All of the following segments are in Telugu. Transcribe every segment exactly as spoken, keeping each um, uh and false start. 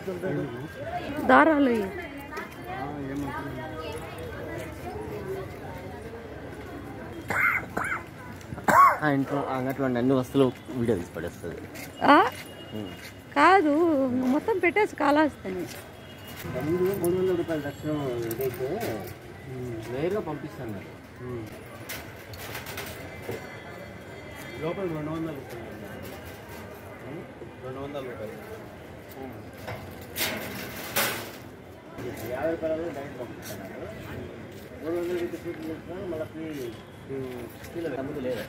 దారాలు ఇంట్లో అంగట్లో అన్ని వస్తువులు వీడియో తీసి పడేస్తుంది. కాదు మొత్తం పెట్టేసి కాలాస్తని ముందు మూడు వందల రూపాయలు దక్షిణం ఇదైతే నేరుగా పంపిస్తాను. లోపల రెండు వందల రూపాయలు రెండు వందల రూపాయలు యాభై రూపాయలు డైరెక్ట్ పంపిస్తాను. మూడు వందల రూపాయలు సీట్లు చేస్తున్నాను. మళ్ళీ ఫ్రీ స్టీల్ తమ్ముడు లేదా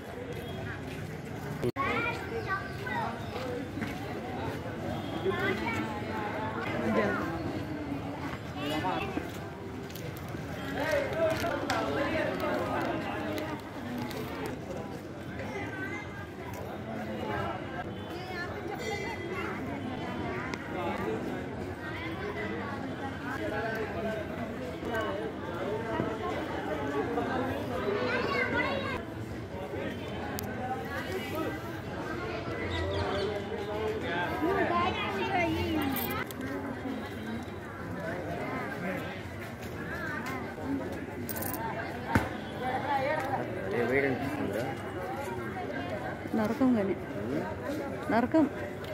నరకం కానీ నరకం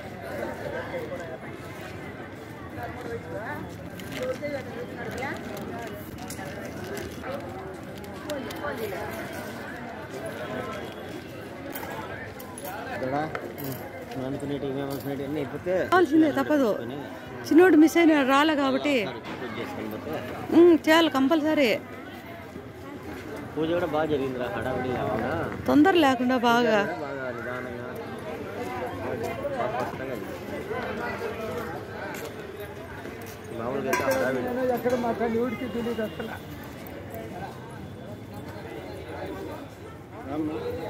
కావాల్సిందే తప్పదు. చిన్నోడు మిస్ అయిన రాలే కాబట్టి చేయాలి కంపల్సరీ. పూజ కూడా బాగా జరిగింది. హడావిడి లేకుండా తొందర లేకుండా బాగా నిదానంగా మామూలుగా ఎక్కడ మాట్లాడి ఊడికి తెలియదు అసలు.